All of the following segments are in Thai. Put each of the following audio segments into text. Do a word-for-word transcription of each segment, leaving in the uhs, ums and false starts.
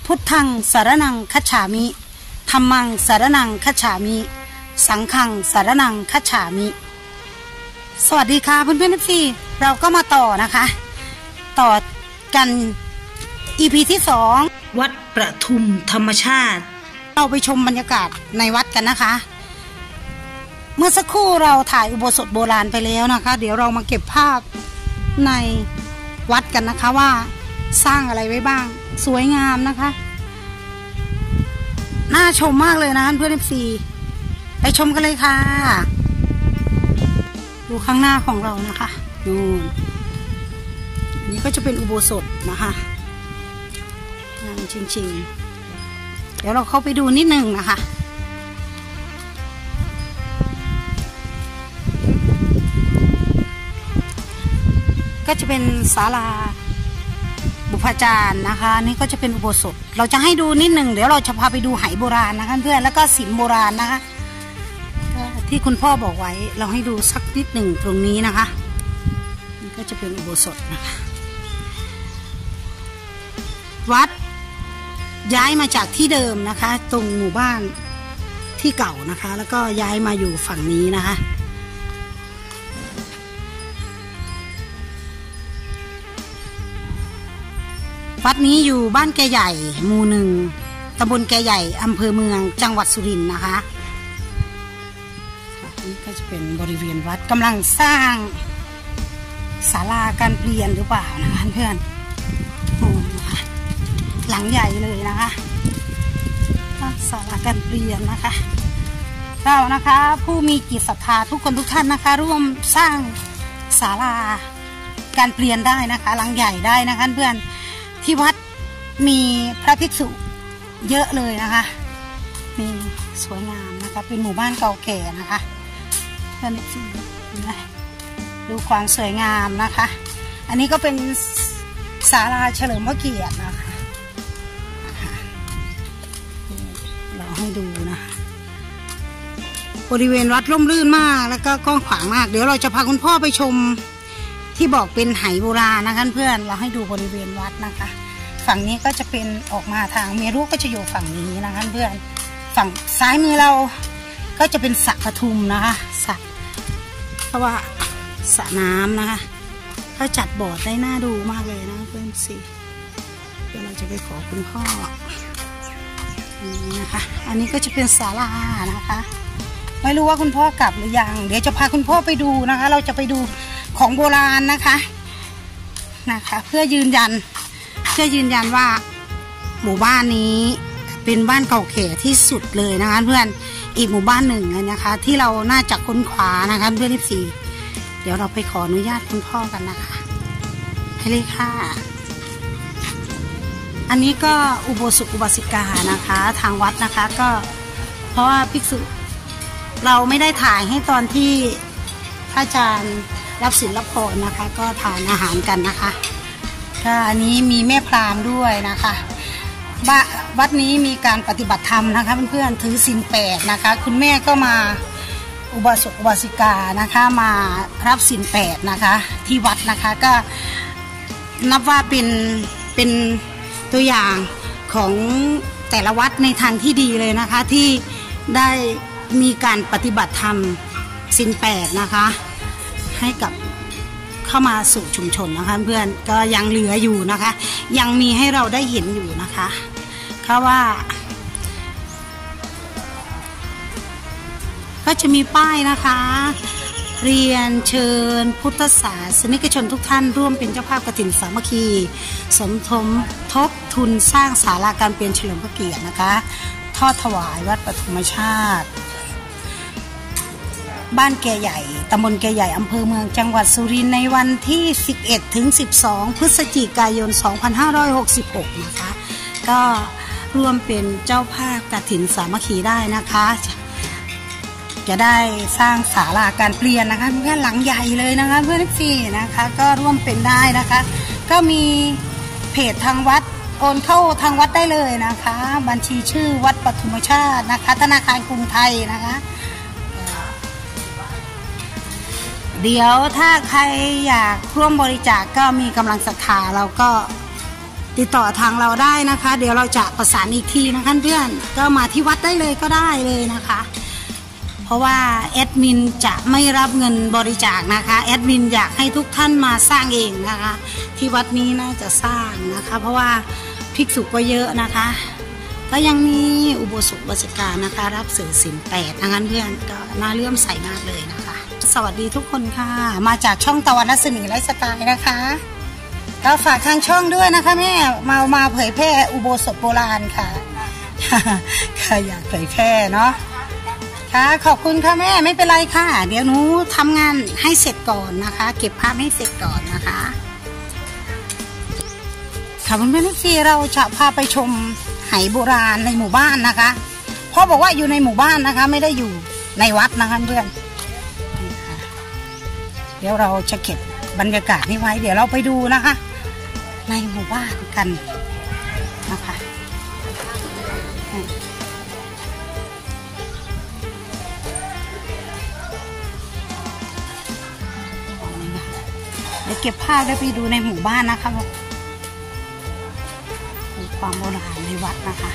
พุทธังสารนังคัจฉามิธัมมังสารนังคัจฉามิสังฆังสารนังคัจฉามิสวัสดีค่ะเพื่อนเพื่อนที่เราก็มาต่อนะคะต่อกัน อี พี ที่สองวัดประทุมธรรมชาติเราไปชมบรรยากาศในวัดกันนะคะเมื่อสักครู่เราถ่ายอุโบสถโบราณไปแล้วนะคะเดี๋ยวเรามาเก็บภาพในวัดกันนะคะว่าสร้างอะไรไว้บ้างสวยงามนะคะน่าชมมากเลยนะเพื่อนเอฟซีไปชมกันเลยค่ะดูข้างหน้าของเรานะคะดูอันนี้ก็จะเป็นอุโบสถนะคะจริงๆเดี๋ยวเราเข้าไปดูนิดนึงนะคะก็จะเป็นศาลาบุพจารย์นะคะนี่ก็จะเป็นอุโบสถเราจะให้ดูนิดหนึ่งเดี๋ยวเราจะพาไปดูไหโบราณนะคะเพื่อนแล้วก็ศิลป์โบราณนะคะที่คุณพ่อบอกไว้เราให้ดูสักนิดหนึ่งตรงนี้นะคะนี่ก็จะเป็นอุโบสถนะคะวัดย้ายมาจากที่เดิมนะคะตรงหมู่บ้านที่เก่านะคะแล้วก็ย้ายมาอยู่ฝั่งนี้นะคะวัดนี้อยู่บ้านแกใหญ่หมู่หนึ่งตำบลแกใหญ่อำเภอเมืองจังหวัดสุรินทร์นะคะนี่ก็จะเป็นบริเวณวัดกำลังสร้างศาลาการเปลี่ยนหรือเปล่านะคะเพื่อนหลังใหญ่เลยนะคะศาลาการเปลี่ยนนะคะเรานะคะผู้มีจิตศรัทธาทุกคนทุกท่านนะคะร่วมสร้างศาลาการเปลี่ยนได้นะคะหลังใหญ่ได้นะคะเพื่อนที่วัดมีพระภิกษุเยอะเลยนะคะมีสวยงามนะคะเป็นหมู่บ้านเก่าแก่นะคะเพื่อนดูความสวยงามนะคะอันนี้ก็เป็นศาลาเฉลิมพระเกียรตินะคะเราให้ดูนะบริเวณวัดร่มรื่นมากแล้วก็กว้างขวางมากเดี๋ยวเราจะพาคุณพ่อไปชมที่บอกเป็นไหโบราณนะคะเพื่อนเราให้ดูบริเวณวัดนะคะฝั่งนี้ก็จะเป็นออกมาทางเมรุก็จะอยู่ฝั่งนี้นะคะเพื่อนฝั่งซ้ายมือเราก็จะเป็นสระปทุมนะคะสระเพราะว่าสระน้ำนะคะเขาจัดบอร์ดได้น่าดูมากเลยนะเพื่อนสิเดี๋ยวเราจะไปขอคุณพ่อนี่นะคะอันนี้ก็จะเป็นศาลานะคะไม่รู้ว่าคุณพ่อกลับหรือยังเดี๋ยวจะพาคุณพ่อไปดูนะคะเราจะไปดูของโบราณนะคะนะคะเพื่อยืนยันเพื่อยืนยันว่าหมู่บ้านนี้เป็นบ้านเก่าแก่ที่สุดเลยนะคะเพื่อนอีกหมู่บ้านหนึ่งนะคะที่เราน่าจะค้นคว้านะคะเพื่อนที่สี่เดี๋ยวเราไปขออนุญาตคุณพ่อกันนะคะให้เลยค่ะอันนี้ก็อุโบสถอุบาสิกานะคะทางวัดนะคะก็เพราะว่าภิกษุเราไม่ได้ถ่ายให้ตอนที่พระอาจารย์รับศีลรับพรนะคะก็ทานอาหารกันนะคะก็อันนี้มีแม่พราหมณ์ด้วยนะคะวัดนี้มีการปฏิบัติธรรมนะคะเพื่อนๆถือศีลแปดนะคะคุณแม่ก็มาอุบาสกอุบาสิกานะคะมารับศีลแปดนะคะที่วัดนะคะก็นับว่าเป็นเป็นตัวอย่างของแต่ละวัดในทางที่ดีเลยนะคะที่ได้มีการปฏิบัติธรรมศีลแปดนะคะให้กับเข้ามาสู่ชุมชนนะคะเพื่อนก็ยังเหลืออยู่นะคะยังมีให้เราได้เห็นอยู่นะคะเพราะว่าก็จะมีป้ายนะคะเรียนเชิญพุทธศาสนิกชนทุกท่านร่วมเป็นเจ้าภาพกฐินสามัคคีสมทบทบทุนสร้างศาลาการเปลี่ยนเฉลิมพระเกียรตินะคะทอดถวายวัดปฐุมชาติบ้านแกใหญ่ตำบลแกใหญ่อำเภอเมืองจังหวัดสุรินทร์ในวันที่สิบเอ็ดถึงสิบสองพฤศจิกายนสองพันห้าร้อยหกสิบหกนะคะก็ร่วมเป็นเจ้าภาพกฐินสามัคคีได้นะคะจะได้สร้างศาลาการเปลี่ยนนะคะเพื่อนหลังใหญ่เลยนะคะเพื่อนพี่นะคะก็ร่วมเป็นได้นะคะก็มีเพจทางวัดโอนเข้าทางวัดได้เลยนะคะบัญชีชื่อวัดปฐุมชาตินะคะธนาคารกรุงไทยนะคะเดี๋ยวถ้าใครอยากร่วมบริจาคก็มีกำลังศรัทธาเราก็ติดต่อทางเราได้นะคะ เดี๋ยวเราจะประสานอีกทีนะคะเพื่อนก็มาที่วัดได้เลยก็ได้เลยนะคะเพราะว่าแอดมินจะไม่รับเงินบริจาคนะคะแอดมินอยากให้ทุกท่านมาสร้างเองนะคะที่วัดนี้น่าจะสร้างนะคะเพราะว่าภิกษุก็เยอะนะคะก็ยังมีอุโบสถบริการนะคะรับสื่อศีลแปดนะคะเพื่อนก็น่าเลื่อมใสมากเลยนะคะสวัสดีทุกคนค่ะมาจากช่องตะวันรัศมีไลฟ์สไตล์นะคะก็ฝากทางช่องด้วยนะคะแม่มามาเผยแพร่อุโบสถโบราณค่ะค่ะอยากเผยแพร่เนาะค่ะขอบคุณค่ะแม่ไม่เป็นไรค่ะเดี๋ยวหนูทำงานให้เสร็จก่อนนะคะเก็บภาพให้เสร็จก่อนนะคะค่ะเพื่อนๆที่เราจะพาไปชมไหโบราณในหมู่บ้านนะคะพ่อบอกว่าอยู่ในหมู่บ้านนะคะไม่ได้อยู่ในวัดนะคะเพื่อนเดี๋ยวเราจะเก็บบรรยากาศนี้ไว้เดี๋ยวเราไปดูนะคะในหมู่บ้านกันนะคะเดี๋ยวเก็บภาพได้ไปดูในหมู่บ้านนะคะความโบราณในวัดนะคะ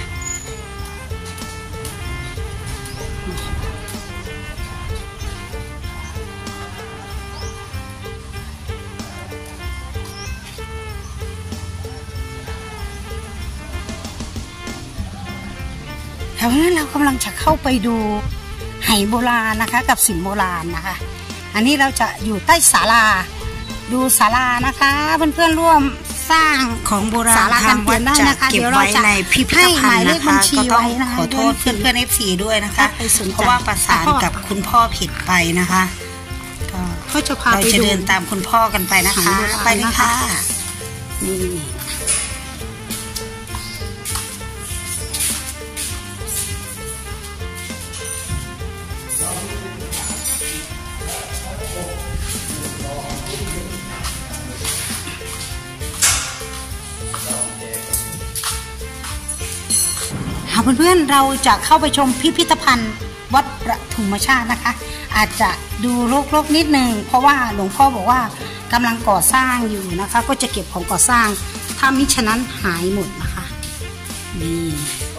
เพราะฉะนั้นเรากำลังจะเข้าไปดูไหโบราณนะคะกับศิลป์โบราณนะคะอันนี้เราจะอยู่ใต้ศาลาดูศาลานะคะเพื่อนๆร่วมสร้างของโบราณทางวัดจะเก็บไว้ในพิพิธภัณฑ์นะคะก็ต้องขอโทษเพื่อนๆ เอฟ ซี ด้วยนะคะเพราะว่าประสานกับคุณพ่อผิดไปนะคะก็เราจะเดินตามคุณพ่อกันไปนะคะไปเลยค่ะนี่เพื่อนๆเราจะเข้าไปชมพิพิธภัณฑ์วัดประทุมชาตินะคะอาจจะดูโลกๆนิดนึงเพราะว่าหลวงพ่อบอกว่ากำลังก่อสร้างอยู่นะคะก็จะเก็บของก่อสร้างถ้ามิฉะนั้นหายหมดนะคะนี่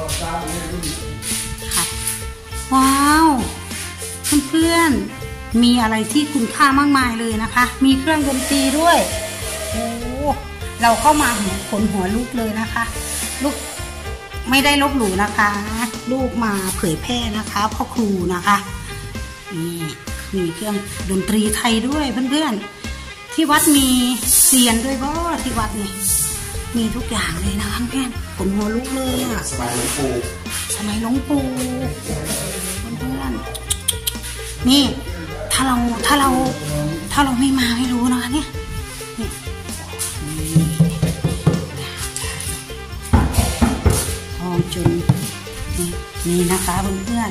ค่ะว้าวเพื่อนๆมีอะไรที่คุณค่ามากมายเลยนะคะมีเครื่องดนตรีด้วยโอ้เราเข้ามาหัวขนหัวลุกเลยนะคะลุกไม่ได้ลบหลู่นะคะลูกมาเผยแพร่นะคะพ่อครูนะคะนี่มีเครื่องดนตรีไทยด้วยเพื่อนๆที่วัดมีเซียนด้วยบ่ที่วัดนี่มีทุกอย่างเลยนะคะเพื่อนขนหัวลุกเลยอะสมัยหลวงปู่สมัยหลวงปู่เพื่อนๆนี่ถ้าเราถ้าเราถ้าเราไม่มาไม่รู้นะคะเนี่ยจนนี่นะคะเพื่อน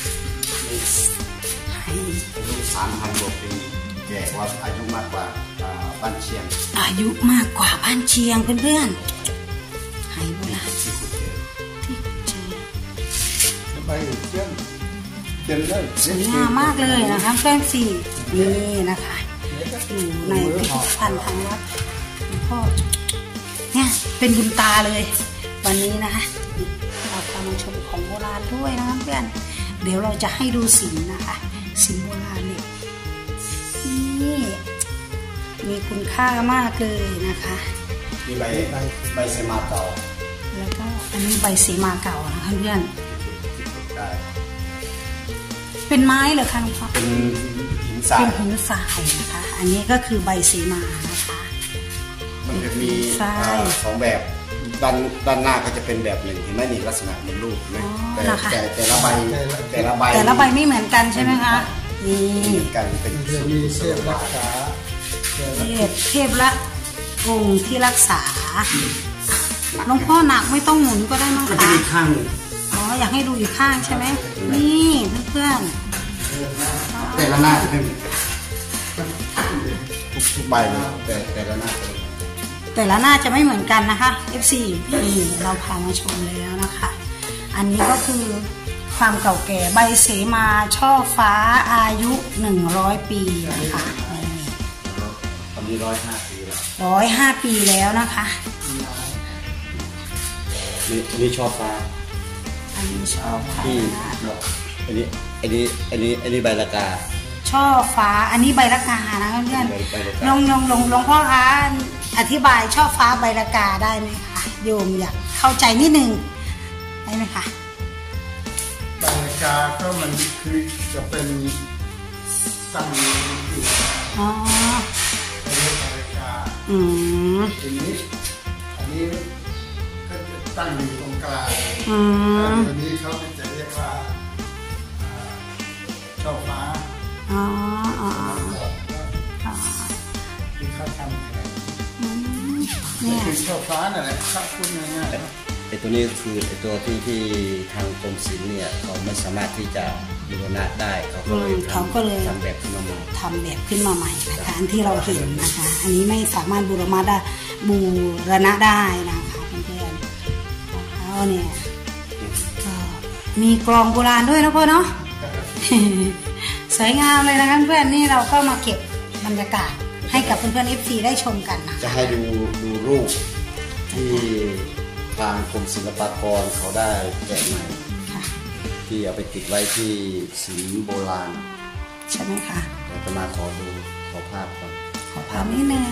ๆให้สามพันกว่าปีแก่ว่าอายุมากกว่าบ้านเชียงอายุมากกว่าบ้านเชียงเพื่อนๆให้โบราณที่เจอไปเชียงเจอเลยสวยงามมากเลยนะคะเพื่อนสี่นี่นะคะอยู่ในพิพิธภัณฑ์ทางวัดพ่อเนี่ยเป็นบุญตาเลยวันนี้นะคะเราพามาชมของโบราณด้วยนะคะเพื่อนเดี๋ยวเราจะให้ดูศิลป์นะคะศิลป์โบราณเนี่ยนี่มีคุณค่ามากเลยนะคะมีใบใบเสมาเก่าแล้วก็อันนี้ใบเสมาเก่านะคะเพื่อนเป็นไม้เหรอคะหลวงพ่อเป็นหินทรายเป็นหินทรายนะคะอันนี้ก็คือใบเสมานะคะมันจะมีสองแบบด้านด้านหน้าก็จะเป็นแบบหนึ่งเห็นไหมนี่ลักษณะเหมือนรูปเลยแต่แต่แต่ละใบแต่ละใบแต่ละใบไม่เหมือนกันใช่ไหมคะนี่เหมือนกันเป็นมีเทพรักษาเทพเทพละองค์ที่รักษาหลวงพ่อหนักไม่ต้องหมุนก็ได้มั้งคะอีกข้างอ๋ออยากให้ดูอีกข้างใช่ไหมนี่เพื่อนๆแต่ละหน้าจะเป็นทุกใบเลยแต่แต่ละหน้าแต่ละหน้าจะไม่เหมือนกันนะคะ เอฟ ซี นี่เราพามาชมแล้วนะคะอันนี้ก็คือความเก่าแก่ใบเสมาช่อฟ้าอายุหนึ่งร้อยปีนะคะตอนนี้ร้อยห้าปีแล้วร้อยห้าปีแล้วนะคะนี่อันนี้ช่อฟ้าอันนี้ช่อฟ้าที่อันนี้อันนี้อันนี้อันนี้ใบละกาช่อฟ้าอันนี้ใบละกานะเพื่อนลงลงลงหลวงพ่อคะอธิบายช่อฟ้าใบละกาได้ไหมคะโยมอยากเข้าใจนิดนึงได้ไหมคะใบละกาก็มันคือจะเป็นตั้งอยู่อ๋อเรียกใบละกาอืมทีนี้อันนี้ก็จะตั้งอยู่ตรงกลางอืมอันนี้เขาจะเรียกว่าช่อฟ้าอ๋ออ๋อที่เขาทำเนี่ยคือช่อฟ้านั่นแหละครับพูดง่ายๆไอ้ตัวนี้คือไอ้ตัวที่ที่ทางกรมศิลป์เนี่ยเขาไม่สามารถที่จะบูรณะได้เขาก็เลยเขาก็เลยทำแบบขึ้นมาใหม่ทำแบบขึ้นมาใหม่นะคะอันที่เราเห็นนะคะอันนี้ไม่สามารถบูรณะได้บูรณะได้นะคะเพื่อนๆแล้วเนี่ยก็มีกลองโบราณด้วยนะพ่อเนาะสวยงามเลยนะคะเพื่อนนี่เราก็มาเก็บบรรยากาศให้กับเพื่อนๆ เอฟ ซี ได้ชมกันนะจะให้ดูดูรูปที่ทางกรมศิลปากรเขาได้แกะใหม่ที่เอาไปติดไว้ที่ศิลป์โบราณใช่ไหมคะเราจะมาขอดูขอภาพก่อนขอภาพนิดนึง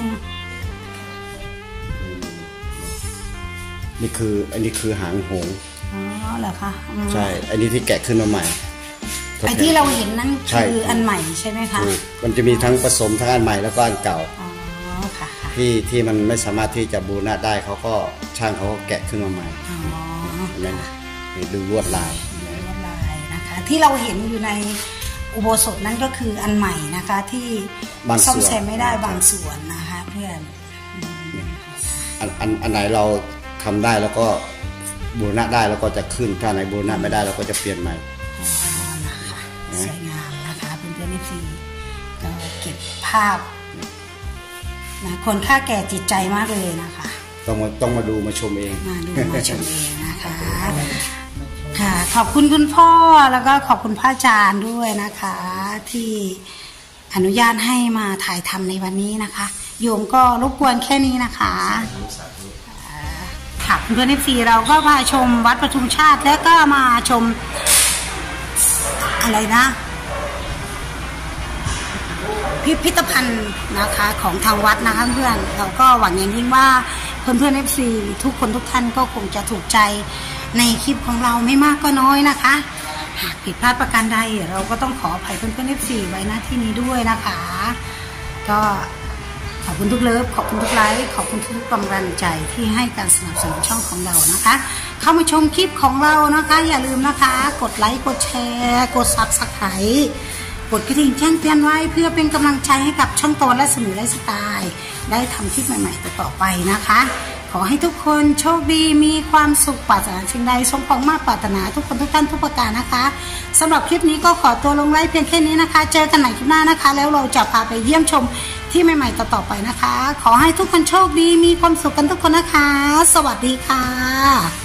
นี่คืออันนี้คือหางหงอ๋อเหรอคะใช่อันนี้ที่แกะขึ้นมาใหม่ไอ้ที่เราเห็นนั่นคืออันใหม่ใช่ไหมคะมันจะมีทั้งผสมทั้งอันใหม่แล้วก็อันเก่าอ๋อค่ะที่ที่มันไม่สามารถที่จะบูรณะได้เขาก็ช่างเขาก็แกะขึ้นมาใหม่อ๋อนั่นดูลวดลายลวดลายนะคะที่เราเห็นอยู่ในอุโบสถนั้นก็คืออันใหม่นะคะที่ซ่อมแซมไม่ได้บางส่วนนะคะเพื่อนอันอันอันไหนเราทำได้แล้วก็บูรณะได้แล้วก็จะขึ้นถ้าไหนบูรณะไม่ได้เราก็จะเปลี่ยนใหม่สวยงามนะคะเพื่อนๆ เอฟ ซี ก็เก็บภาพนะคนค่าแก่จิตใจมากเลยนะคะต้องมาต้องมาดูมาชมเองมาดูมาชมเองนะคะค่ะขอบคุณคุณพ่อแล้วก็ขอบคุณพระอาจารย์ด้วยนะคะที่อนุญาตให้มาถ่ายทำในวันนี้นะคะโยมก็รบกวนแค่นี้นะคะค่ะเพื่อนๆ เอฟ ซี เราก็มาชมวัดปทุมชาติแล้วก็มาชมอะไรนะพิพิธภัณฑ์นะคะของทางวัดนะคะเพื่อนเราก็หวังอย่างยิ่งว่าเพื่อนเพื่อน เอฟ ซี ทุกคนทุกท่านก็คงจะถูกใจในคลิปของเราไม่มากก็น้อยนะคะหากผิดพลาดประการใดเราก็ต้องขออภัยเพื่อนเพื่อน เอฟ ซี ไว้ณที่นี้ด้วยนะคะก็ขอบคุณทุกเลิฟขอบคุณทุกไลค์ขอบคุณทุกกำลังใจที่ให้การสนับสนุนช่องของเรานะคะเข้ามาชมคลิปของเรานะคะอย่าลืมนะคะกดไลค์กดแชร์กดซับสไครต์กดกระดิ่งแจ้งเตือนไว้เพื่อเป็นกำลังใจให้กับช่องโตและสมุนไลฟ์สไตล์ได้ทำคลิปใหม่ๆต่อไปนะคะขอให้ทุกคนโชคดีมีความสุขปรารถนาสิ่งใดสมปองมากปรารถนาทุกคนทุกท่านทุกประการนะคะสำหรับคลิปนี้ก็ขอตัวลงไลฟ์เพียงแค่นี้นะคะเจอกันใหม่คลิปหน้านะคะแล้วเราจะพาไปเยี่ยมชมที่ใหม่ๆต่อๆไปนะคะขอให้ทุกคนโชคดีมีความสุขกันทุกคนนะคะสวัสดีค่ะ